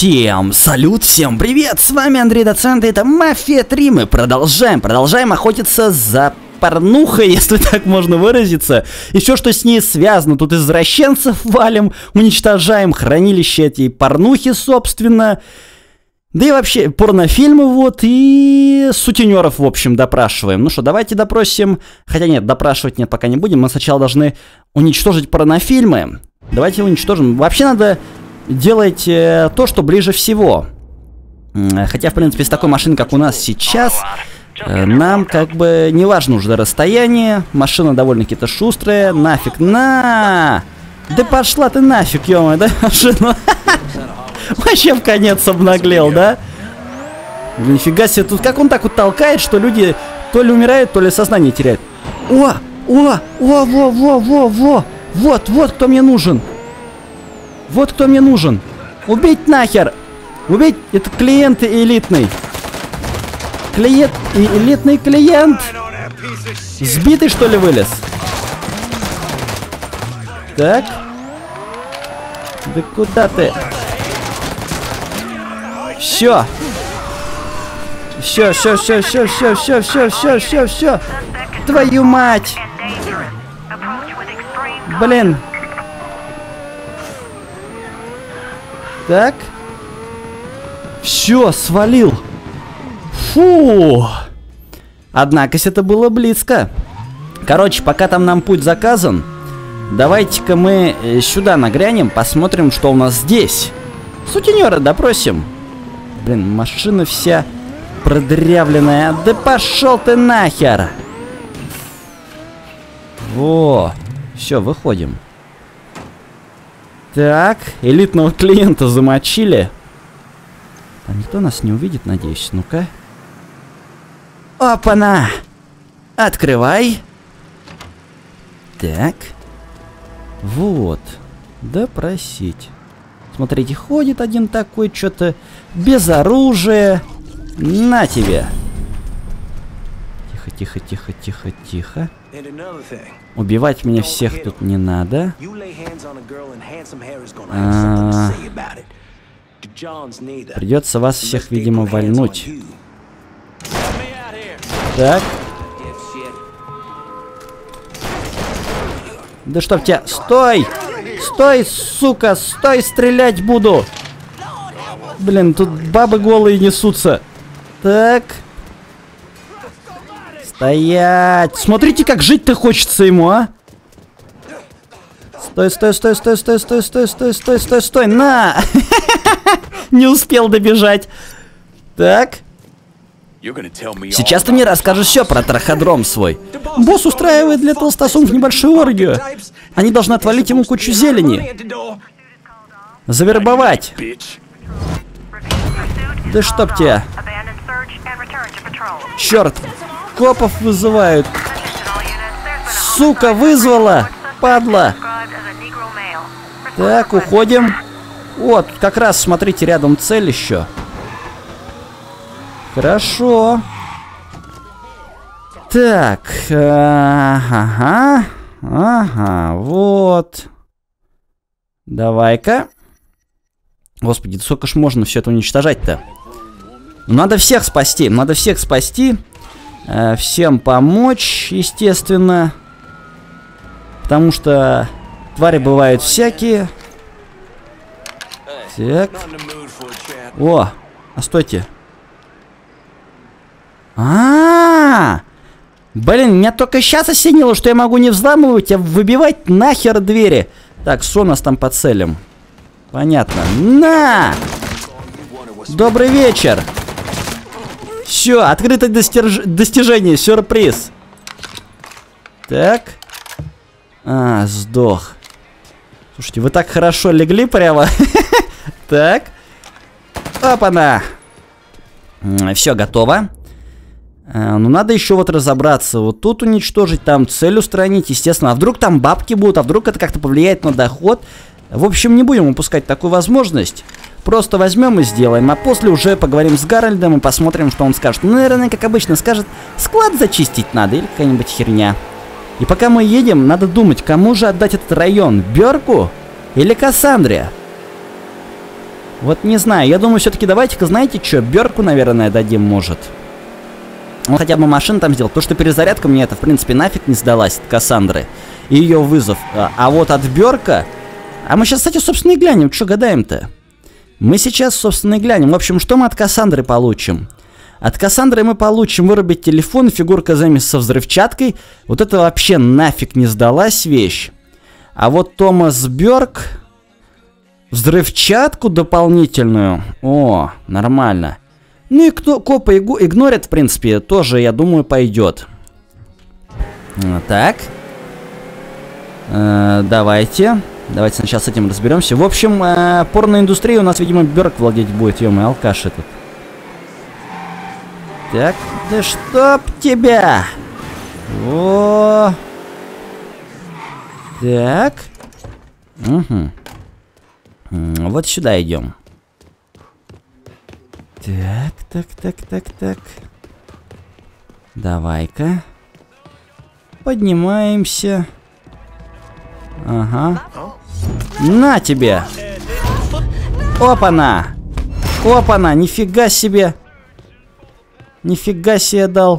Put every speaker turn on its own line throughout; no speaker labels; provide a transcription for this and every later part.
Всем салют, всем привет, с вами Андрей Доцент, и это Мафия 3, мы продолжаем охотиться за порнухой, если так можно выразиться. Еще что с ней связано, тут извращенцев валим, уничтожаем хранилище этой порнухи, собственно. Да и вообще, порнофильмы вот, и сутенеров, в общем, допрашиваем. Ну что, давайте допросим, хотя нет, допрашивать нет, пока не будем, мы сначала должны уничтожить порнофильмы. Давайте уничтожим, вообще надо... делать то, что ближе всего. Хотя, в принципе, с такой машиной, как у нас сейчас, нам как бы не важно уже расстояние. Машина довольно-таки шустрая. Нафиг, на! Да пошла ты нафиг, ё-моё, да, машина? Вообще в конец обнаглел, да? Нифига себе, тут как он так вот толкает, что люди то ли умирают, то ли сознание теряют. Во, вот кто мне нужен. Вот кто мне нужен. Убить нахер. Убить. Это клиент элитный. Элитный клиент. Сбитый, что ли, вылез? Так. Да куда ты? Все. Все. Твою мать. Блин. Так. Все, свалил. Фу. Однако это было близко. Короче, пока там нам путь заказан, давайте-ка мы сюда нагрянем, посмотрим, что у нас здесь. Сутенера допросим. Блин, машина вся продрявленная. Да пошел ты нахер. Во. Все, выходим. Так, элитного клиента замочили. А никто нас не увидит, надеюсь. Ну-ка. Опа-на! Открывай. Так. Вот. Допросить. Смотрите, ходит один такой, что-то без оружия. На тебе. Тихо. Убивать меня всех тут не надо. Придется вас всех, видимо, вальнуть. Так. Да чтоб тебя... Стой! Стой, сука! Стой, стрелять буду! Блин, тут бабы голые несутся. Так. Стоять! Смотрите, как жить-то хочется ему, а! Стой! На! Не успел добежать. Так. Сейчас ты мне расскажешь все про траходром свой. Босс устраивает для толстосумов небольшую оргию. Они должны отвалить ему кучу зелени. Завербовать. Да чтоб тебя. Черт. Копов вызывают. Сука, вызвала. Падла. Так, уходим. Вот, как раз, смотрите, рядом цель еще. Хорошо. Так. Ага, вот. Давай-ка. Господи, да сколько ж можно все это уничтожать-то? Надо всех спасти. Всем помочь, естественно. Потому что твари бывают всякие. Так. О, а стойте. Блин, меня только сейчас осенило, что я могу не взламывать, а выбивать нахер двери. Так, что у нас там по целям? Понятно. На! Добрый вечер. Все, открытое достижение, сюрприз. Так. Сдох. Слушайте, вы так хорошо легли прямо. Так. Опа-на. Все, готово. Ну, надо еще вот разобраться. Вот тут уничтожить, там цель устранить, естественно. А вдруг там бабки будут, а вдруг это как-то повлияет на доход. В общем, не будем упускать такую возможность. Просто возьмем и сделаем. А после уже поговорим с Гарольдом и посмотрим, что он скажет. Ну, наверное, как обычно, скажет, склад зачистить надо или какая-нибудь херня. И пока мы едем, надо думать, кому же отдать этот район. Бёрку или Кассандре? Вот не знаю, я думаю, все-таки давайте-ка, знаете что, Бёрку, наверное, дадим, может. Он хотя бы машину там сделал. То, что перезарядка мне это, в принципе, нафиг не сдалась от Кассандры. И ее вызов. А вот от Бёрка... А мы сейчас, кстати, собственно, и глянем. Что гадаем-то? Мы сейчас, собственно, и глянем. В общем, что мы от Кассандры получим? От Кассандры мы получим вырубить телефон, фигурка Земи со взрывчаткой. Вот это вообще нафиг не сдалась вещь. А вот Томас Бёрк... Взрывчатку дополнительную. О, нормально. Ну и кто копы игнорят, в принципе, тоже, я думаю, пойдет. Так. Давайте. Давайте сначала с этим разберемся. В общем, порноиндустрия у нас, видимо, Бёрк владеть будет. Ё-моё, алкаш этот. Так, да чтоб тебя! О! Так. Угу. Вот сюда идем. Так. Давай-ка. Поднимаемся. Ага. На тебе! Опа-на! Опа-на! Нифига себе! Нифига себе дал!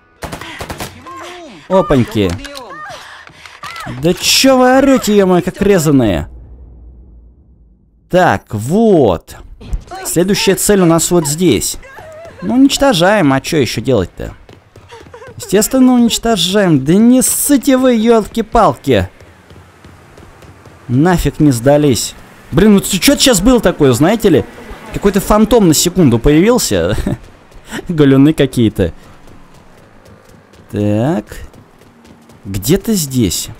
Опаньки! Да чё вы орёте, ё-моё, как резаные? Так, вот. Следующая цель у нас вот здесь. Ну, уничтожаем, а что еще делать-то? Естественно, уничтожаем. Да не ссыте вы, ёлки-палки. Нафиг не сдались. Блин, ну что-то сейчас было такое, знаете ли? Какой-то фантом на секунду появился. Галюны какие-то. Так. Где-то здесь.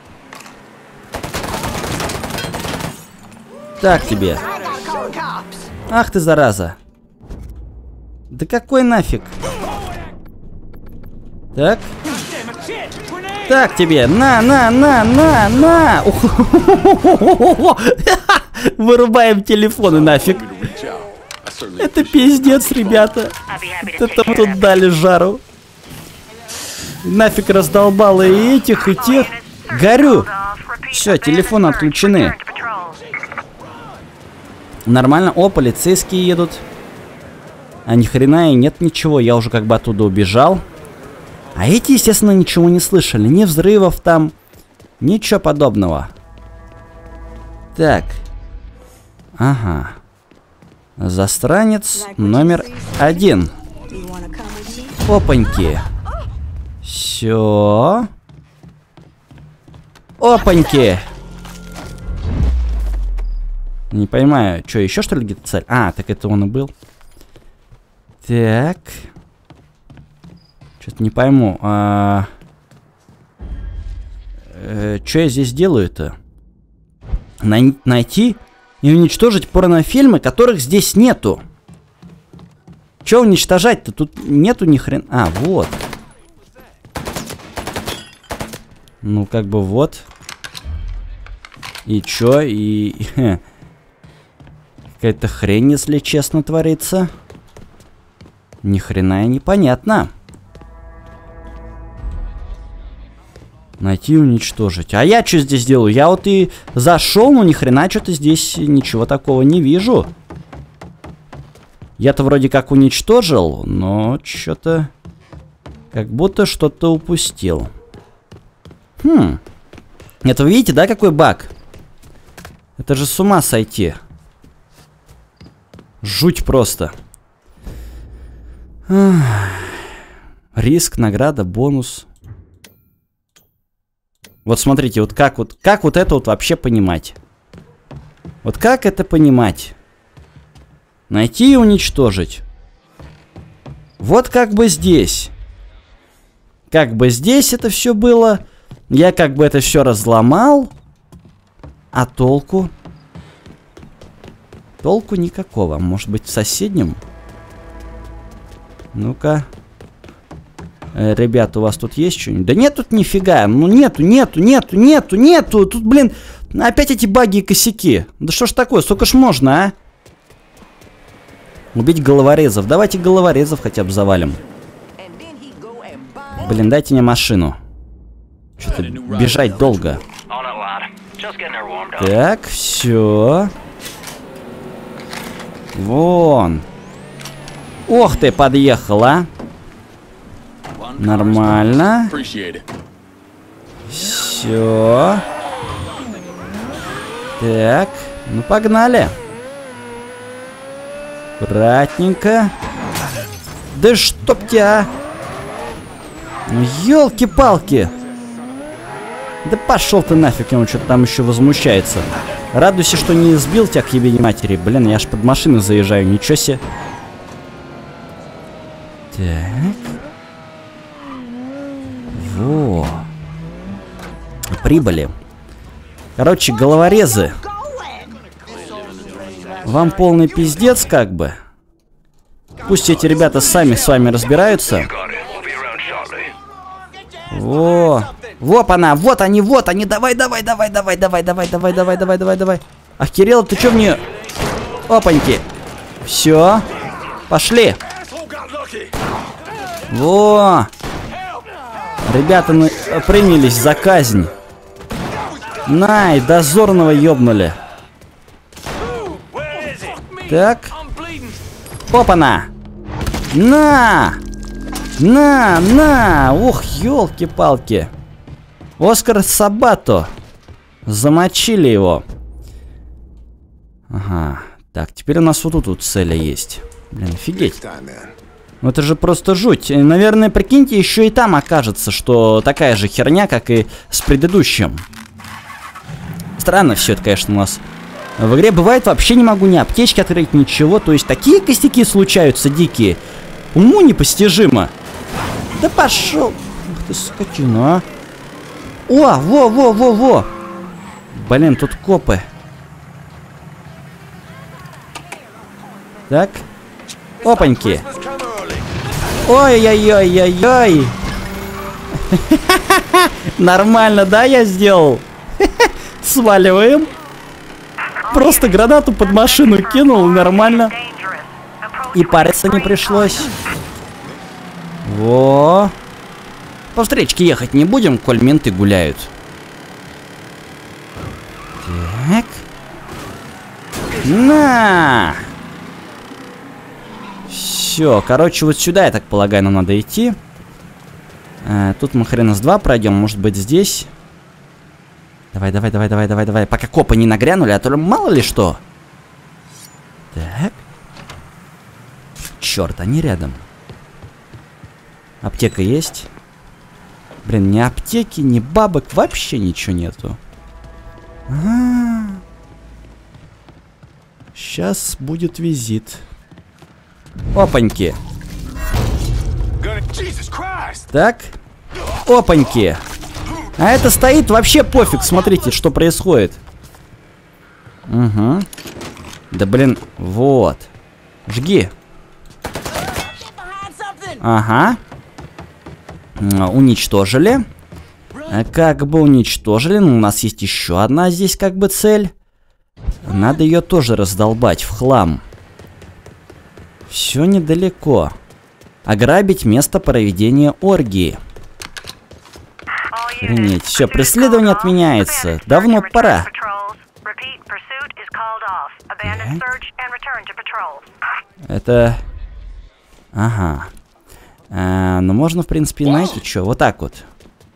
Так тебе. Ах ты, зараза. Да какой нафиг? Так. Так тебе. На. Вырубаем телефоны нафиг. Это пиздец, ребята. Это тут дали жару. Нафиг раздолбало и этих, и тех. Горю. Все, телефоны отключены. Нормально. О, полицейские едут. А ни хрена и нет ничего. Я уже как бы оттуда убежал. А эти, естественно, ничего не слышали. Ни взрывов там. Ничего подобного. Так. Ага. Застранец номер 1. Опаньки. Все. Опаньки. Не понимаю, что, еще что ли где-то цель? А, так это он и был. Так. Что-то не пойму. Что я здесь делаю-то? Найти и уничтожить порнофильмы, которых здесь нету. Что уничтожать-то? Тут нету ни хрена. А, вот. Ну, как бы вот. И чё? И... Какая-то хрень, если честно, творится. Ни хрена и непонятно. Найти и уничтожить. А я что здесь делаю? Я вот и зашел, но ни хрена что-то здесь ничего такого не вижу. Я-то вроде как уничтожил, но что-то... Как будто что-то упустил. Это вы видите, да, какой баг? Это же с ума сойти. Жуть просто. Риск, награда, бонус. Вот смотрите, вот как это вот вообще понимать? Вот как это понимать? Найти и уничтожить. Вот как бы здесь. Как бы здесь это все было. Я как бы это все разломал. А толку? Толку никакого. Может быть, в соседнем? Ну-ка. Ребята, у вас тут есть что-нибудь? Да нет тут нифига. Ну нету. Тут, блин, опять эти баги и косяки. Да что ж такое? Сколько ж можно, а? Убить головорезов. Давайте головорезов хотя бы завалим. Блин, дайте мне машину. Что-то бежать долго. Так, все. Вон. Ох ты, подъехала. Нормально. Все. Так, ну погнали. Аккуратненько. Да чтоб тебя. Ну елки-палки. Да пошел ты нафиг, он что-то там еще возмущается. Радуйся, что не сбил тебя к ебени матери. Блин, я аж под машину заезжаю, ничего себе. Так. Во. Прибыли. Короче, головорезы. Вам полный пиздец, как бы. Пусть эти ребята сами с вами разбираются. Во. Вот она, вот они, давай. Охерел, ты чё мне? Опаньки. Все. Пошли. Во. Ребята принялись за казнь. Най, дозорного ёбнули. Так. Опана. На. Ух, ёлки-палки. Оскар Сабато. Замочили его. Ага. Так, теперь у нас вот тут цели есть. Блин, офигеть. Ну это же просто жуть. Наверное, прикиньте, еще и там окажется, что такая же херня, как и с предыдущим. Странно все это, конечно, у нас. В игре бывает, вообще не могу ни аптечки открыть, ничего. То есть такие костяки случаются дикие. Уму непостижимо. Да пошел. Ух ты, скотина, а. О, во. Блин, тут копы. Так. Опаньки. Ой-ой-ой-ой-ой. Нормально, да, я сделал? Сваливаем. Просто гранату под машину кинул, нормально. И париться не пришлось. Во. По встречке ехать не будем, коль менты гуляют. Так. На. Все, короче, вот сюда, я так полагаю, нам надо идти. Тут мы хрена с два пройдем, может быть, здесь. Давай. Пока копы не нагрянули, а то мало ли что. Так. Черт, они рядом. Аптека есть. Блин, ни аптеки, ни бабок, вообще ничего нету. Сейчас будет визит. Опаньки. Так. Опаньки. А это стоит, вообще пофиг, смотрите, что происходит. Угу. Да блин, вот. Жги. Ага. Уничтожили. Как бы уничтожили. Но у нас есть еще одна здесь как бы цель. Надо ее тоже раздолбать в хлам. Все недалеко. Ограбить место проведения оргии. Охренеть. Все, преследование отменяется. Давно пора. Это... Ага. Ну можно, в принципе, знаете что? Вот так вот.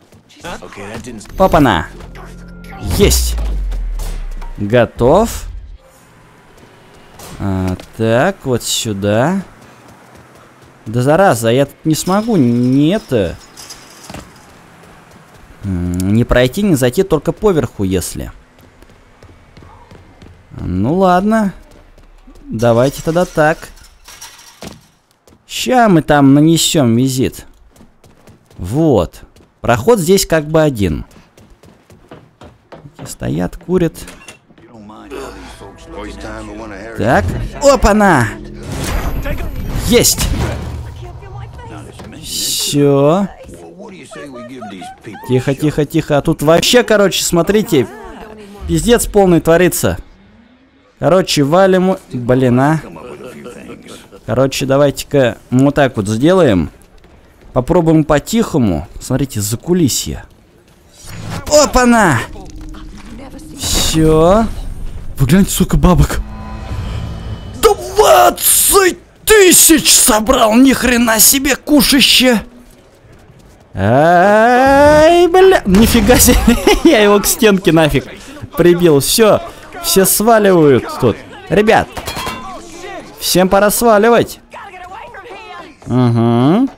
Опа-на! Есть! Готов. Так, вот сюда. Да зараза, я тут не смогу не пройти, не зайти, только поверху, если. Ну ладно. Давайте тогда так. Ща мы там нанесем визит. Вот. Проход здесь как бы один. Стоят, курят. Так. Опа-на! Есть! Все. Тихо. А тут вообще, короче, смотрите. Пиздец полный творится. Короче, валим... Блин, а. Короче, давайте-ка вот так вот сделаем. Попробуем по-тихому. Смотрите, закулисье. Опа-на! Все. Вы гляньте, сука, бабок. Да 20 тысяч собрал, ни хрена себе кушище. Ай, бля, нифига себе, я его к стенке нафиг прибил, все сваливают тут. Ребят, всем пора сваливать. Угу.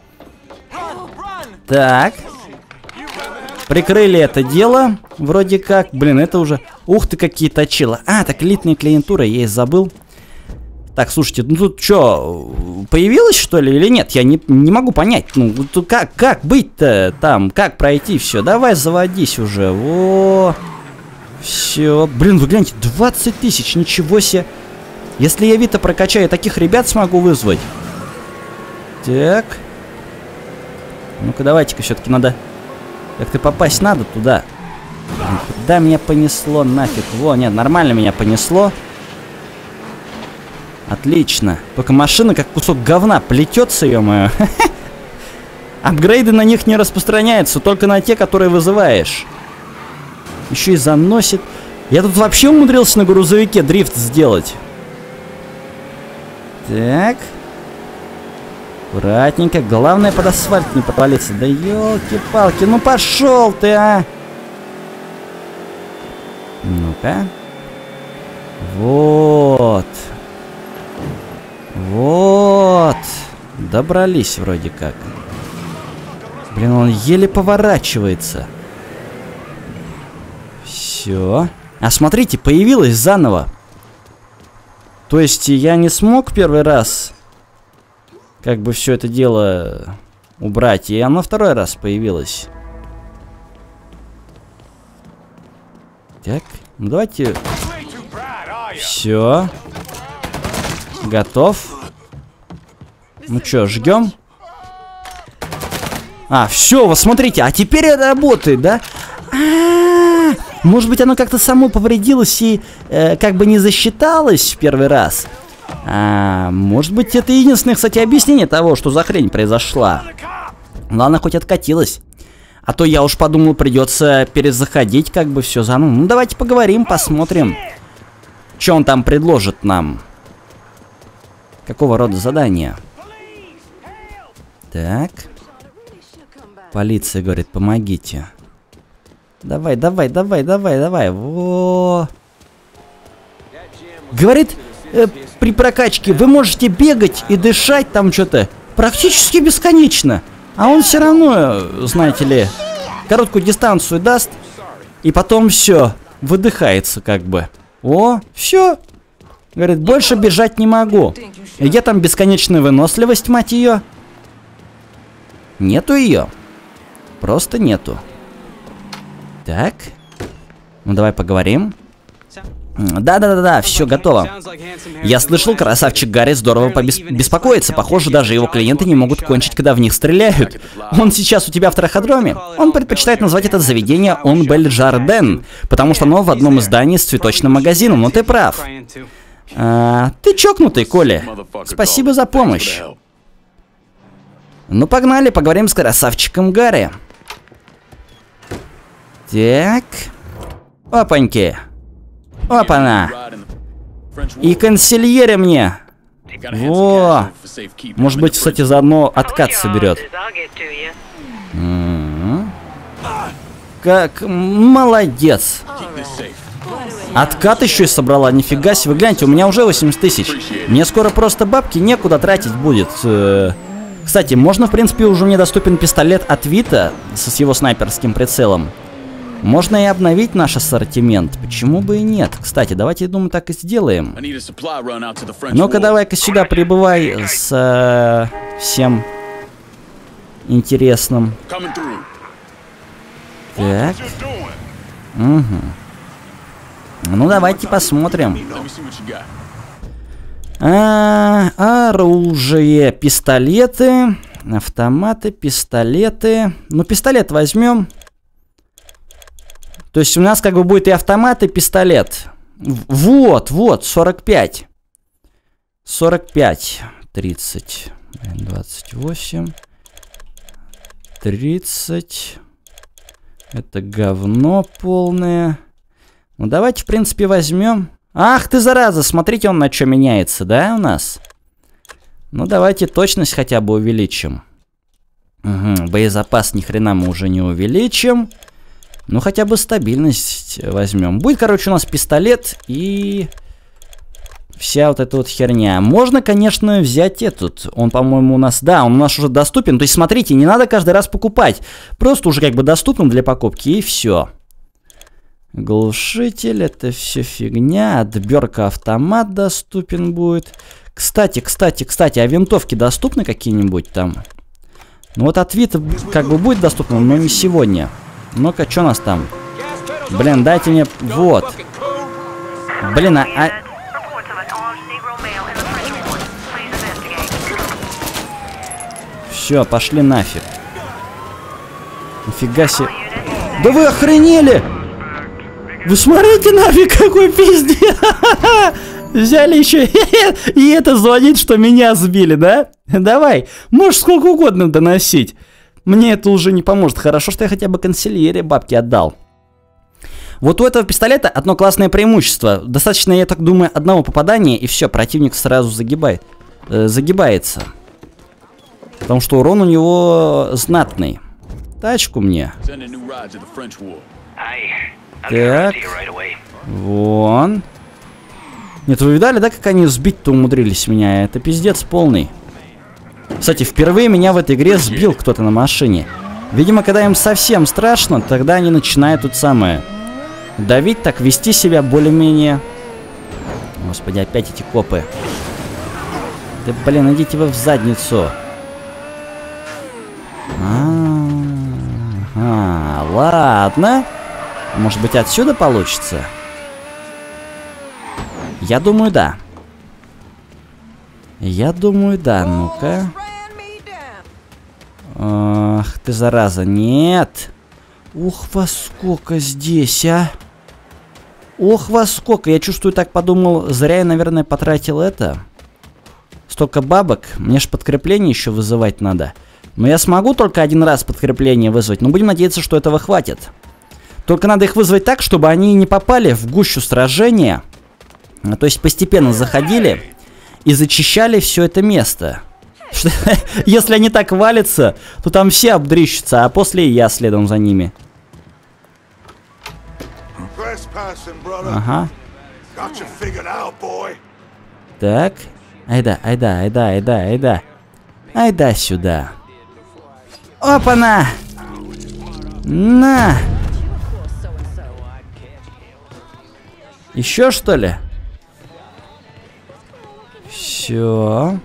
Так. Прикрыли это дело, вроде как. Блин, это уже... Ух ты, какие точила. А, так элитная клиентура, я и забыл. Так, слушайте, ну тут что, появилось что ли или нет? Я не могу понять. Ну, тут как быть-то там? Как пройти все? Давай заводись уже. Во. Все. Блин, вы гляньте, 20 тысяч, ничего себе. Если я Вита прокачаю, таких ребят смогу вызвать. Так. Ну-ка, давайте-ка, все-таки надо... Как-то попасть надо туда. Куда меня понесло нафиг? Во, нет, нормально меня понесло. Отлично. Только машина как кусок говна плетется, ё-моё. Апгрейды на них не распространяются, только на те, которые вызываешь. Еще и заносит. Я тут вообще умудрился на грузовике дрифт сделать. Так. Аккуратненько. Главное под асфальт не провалиться. Да елки-палки, ну пошел ты, а! Ну-ка. Вот. Вот. Добрались вроде как. Блин, он еле поворачивается. Все. А смотрите, появилась заново. То есть я не смог первый раз как бы все это дело убрать, и оно второй раз появилось. Так, ну давайте. Все. Готов. Ну что, жгем? А, все, вот смотрите, а теперь это работает, да? Может быть, оно как-то само повредилось и как бы не засчиталось в первый раз. Может быть, это единственное, кстати, объяснение того, что за хрень произошла. Ладно, хоть откатилась. А то я уж подумал, придется перезаходить как бы все заново. Ну, давайте поговорим, посмотрим, что он там предложит нам. Какого рода задание? Так. Полиция говорит, помогите. Давай, давай, давай, давай, давай. Во. Говорит, при прокачке вы можете бегать и дышать там что-то практически бесконечно. А он все равно, знаете ли, короткую дистанцию даст. И потом все, выдыхается как бы. О, все. Говорит, больше бежать не могу. И где там бесконечная выносливость, мать ее? Нету ее. Просто нету. Так. Ну давай поговорим. Да, все готово. Я слышал, красавчик Гарри здорово беспокоится. Похоже, даже его клиенты не могут кончить, когда в них стреляют. Он сейчас у тебя в траходроме. Он предпочитает назвать это заведение Он Бель Жарден, потому что оно в одном из зданий с цветочным магазином. Но ты прав. Ты чокнутый, Коля. Спасибо за помощь. Ну погнали, поговорим с красавчиком Гарри. Так. Опаньки. Опа-на. И консильери мне. Во. Может быть, кстати, заодно откат соберет. Как молодец. Откат еще и собрала. Нифига себе. Вы гляньте, у меня уже 80 тысяч. Мне скоро просто бабки некуда тратить будет. Кстати, можно, в принципе, уже мне доступен пистолет от Вита с его снайперским прицелом. Можно и обновить наш ассортимент. Почему бы и нет? Кстати, давайте, я думаю, так и сделаем. Ну-ка, давай-ка сюда прибывай с всем интересным. Так. Угу. Ну, давайте посмотрим. Оружие, пистолеты, автоматы, пистолеты. Ну, пистолет возьмем. То есть у нас как бы будет и автомат, и пистолет. Вот, 45. 45. 30. 28. 30. Это говно полное. Ну, давайте, в принципе, возьмем. Ах ты, зараза, смотрите, он на что меняется, да, у нас? Ну, давайте точность хотя бы увеличим. Угу, боезапас ни хрена мы уже не увеличим. Ну, хотя бы стабильность возьмем. Будет, короче, у нас пистолет и... вся вот эта вот херня. Можно, конечно, взять этот. Он, по-моему, у нас... Да, он у нас уже доступен. То есть, смотрите, не надо каждый раз покупать. Просто уже как бы доступен для покупки, и все. Глушитель, это все фигня. Отберка автомат доступен будет. Кстати, а винтовки доступны какие-нибудь там? Ну вот от Вита как бы будет доступно, но не сегодня. Ну-ка, что у нас там? Блин, дайте мне... Вот. Блин, Все, пошли нафиг. Нифига себе. Да вы охренели! Вы смотрите нафиг, какой пиздец! Взяли еще и это звонит, что меня сбили, да? Давай, можешь сколько угодно доносить. Мне это уже не поможет. Хорошо, что я хотя бы консильере бабки отдал. Вот у этого пистолета одно классное преимущество. Достаточно, я так думаю, одного попадания, и все, противник сразу загибается. Потому что урон у него знатный. Тачку мне. Так. Вон. Нет, вы видали, да, как они сбить-то умудрились меня? Это пиздец полный. Кстати, впервые меня в этой игре сбил кто-то на машине. Видимо, когда им совсем страшно, тогда они начинают тут самое... давить, так вести себя более-менее. Господи, опять эти копы. Да блин, идите вы в задницу. Ага, ладно. Может быть, отсюда получится? Я думаю, да. Я думаю, да. Ну-ка. Ах ты, зараза. Нет. Ух, во сколько здесь, а. Ох, во сколько. Я чувствую, так подумал, зря я, наверное, потратил это. Столько бабок. Мне ж подкрепление еще вызывать надо. Но я смогу только один раз подкрепление вызвать. Но будем надеяться, что этого хватит. Только надо их вызвать так, чтобы они не попали в гущу сражения. То есть постепенно заходили и зачищали все это место. Если они так валятся, то там все обдрищутся, а после и я следом за ними. Ага. Так. Айда. Айда сюда. Опа-на! На! Еще что ли? Все.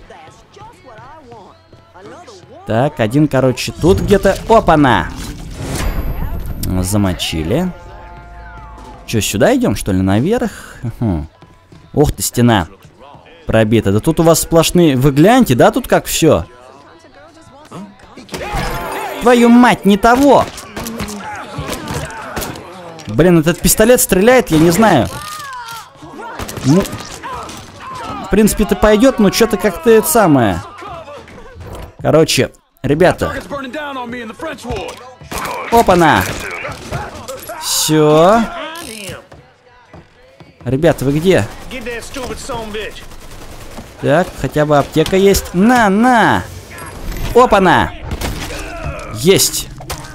Так, один, короче, тут где-то... Опа-на! Замочили. Че, сюда идем, что ли, наверх? Ух ты, стена пробита. Да тут у вас сплошные... Вы гляньте, да, тут как все? Твою мать, не того! Блин, этот пистолет стреляет, я не знаю. Ну, в принципе-то пойдет, но что-то как-то это самое. Короче, ребята. Опа-на! Все. Ребята, вы где? Так, хотя бы аптека есть. На! Опа-на! Есть!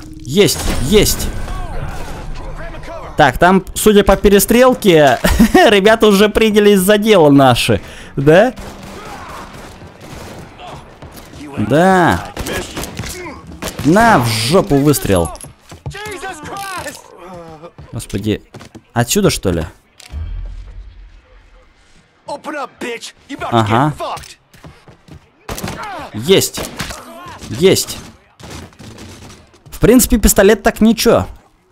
Так, там, судя по перестрелке, ребята уже принялись за дело наши. Да? Да. На, в жопу выстрел. Господи. Отсюда, что ли? Ага. Есть. В принципе, пистолет так ничего.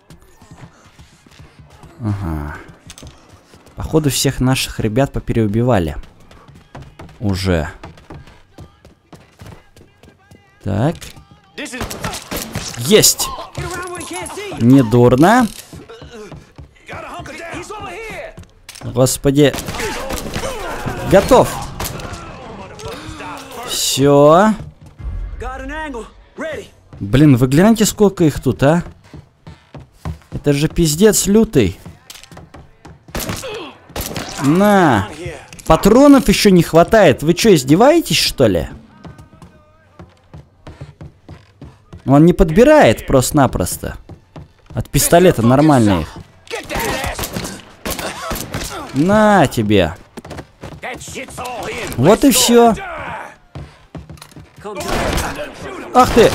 Ага. Походу, всех наших ребят попереубивали. Уже. Так. Есть. Недурно. Господи. Готов. Все. Блин, вы гляньте, сколько их тут, а? Это же пиздец лютый. На. Патронов еще не хватает. Вы что, издеваетесь, что ли? Он не подбирает просто-напросто. От пистолета нормально их. На тебе. Вот и все. Ах ты.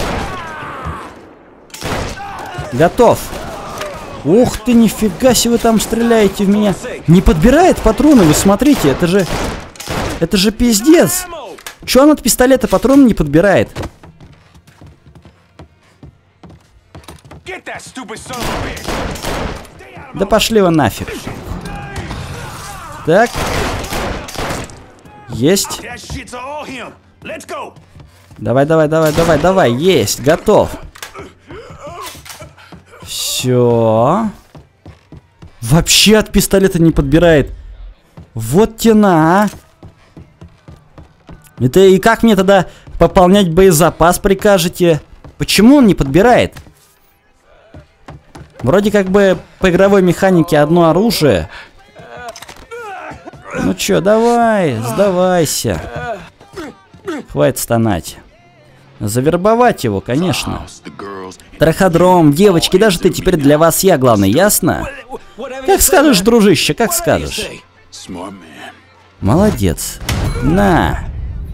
Готов. Ух ты, нифига себе вы там стреляете в меня. Не подбирает патроны, вы смотрите, это же пиздец. Чё он от пистолета патроны не подбирает? Да пошли вы нафиг. Так. Есть. Давай, есть, готов. Все. Вообще от пистолета не подбирает. Вот тена, а. Это и как мне тогда пополнять боезапас прикажете? Почему он не подбирает? Вроде как бы по игровой механике одно оружие. Ну чё, давай, сдавайся. Хватит стонать. Завербовать его, конечно. Траходром, девочки, даже ты теперь для вас я, главное, ясно? Как скажешь, дружище, как скажешь. Молодец. На.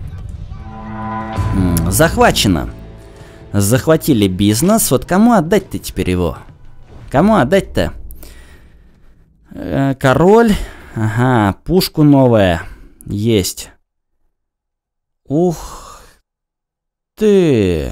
Захвачено. Захватили бизнес. Вот кому отдать-то теперь его? Кому отдать-то? Король. Ага, пушку новая. Есть. Ух ты.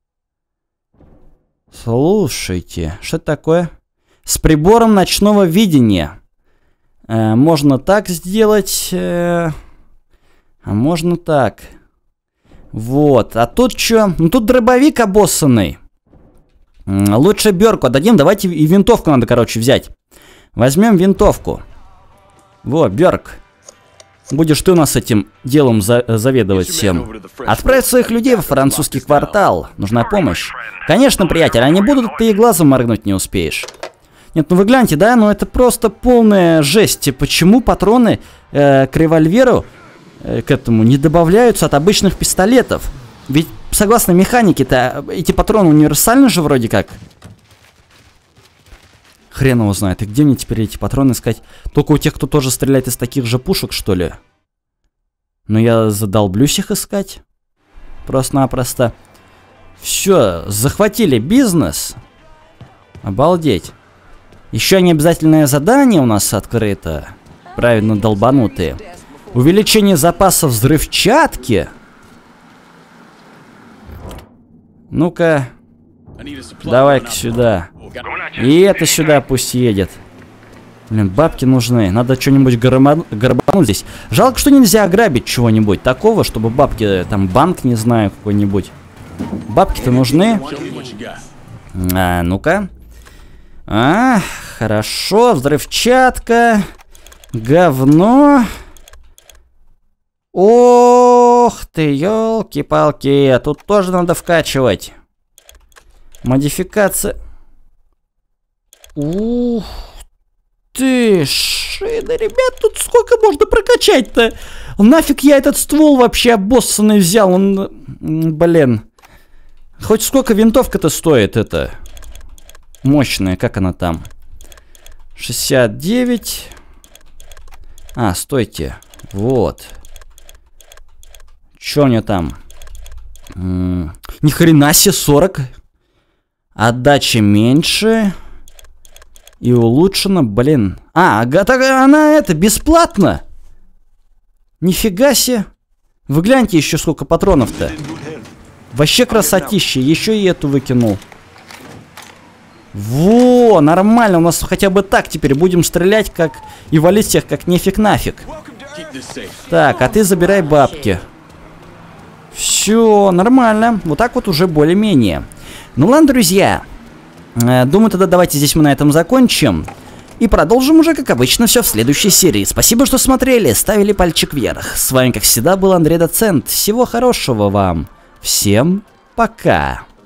Слушайте, что это такое? С прибором ночного видения. Можно так сделать. А можно так. Вот. А тут что? Ну тут дробовик обоссанный. Лучше Бёрку отдадим. Давайте и винтовку надо, короче, взять. Возьмем винтовку. Во, Бёрк. Будешь ты у нас этим делом заведовать всем. Отправь своих людей во французский квартал. Нужна помощь. Конечно, приятель, они будут, ты и глазом моргнуть не успеешь. Нет, ну вы гляньте, да, ну это просто полная жесть. Почему патроны к револьверу, к этому, не добавляются от обычных пистолетов? Ведь, согласно механике-то, эти патроны универсальны же вроде как. Хрен его знает. И где мне теперь эти патроны искать? Только у тех, кто тоже стреляет из таких же пушек, что ли? Но я задолблюсь их искать. Просто-напросто. Все, захватили бизнес. Обалдеть. Еще необязательное задание у нас открыто. Правильно долбанутые. Увеличение запасов взрывчатки. Ну-ка. Давай-ка сюда. И это сюда пусть едет. Блин, бабки нужны. Надо что-нибудь горбануть здесь. Жалко, что нельзя ограбить чего-нибудь такого, чтобы бабки, там, банк, не знаю, какой-нибудь. Бабки-то нужны. Ну-ка. Хорошо. Взрывчатка. Говно. Ох ты, елки-палки. Тут тоже надо вкачивать. Модификация. Ух ты, шина, ребят, тут сколько можно прокачать-то? Нафиг я этот ствол вообще обоссанный взял, он, блин. Хоть сколько винтовка-то стоит это? Мощная, как она там? 69. Стойте, вот. Чё у нее там? Ни хрена себе, 40. Отдача меньше. И улучшена, блин. Она это, бесплатно. Нифига себе. Вы гляньте еще сколько патронов-то. Вообще красотища. Еще и эту выкинул. Во, нормально. У нас хотя бы так теперь будем стрелять, как и валить всех, как нефиг нафиг. Так, а ты забирай бабки. Все, нормально. Вот так вот уже более-менее. Ну ладно, друзья. Думаю, тогда давайте здесь мы на этом закончим. И продолжим уже, как обычно, все в следующей серии. Спасибо, что смотрели, ставили пальчик вверх. С вами, как всегда, был Андрей Доцент. Всего хорошего вам. Всем пока.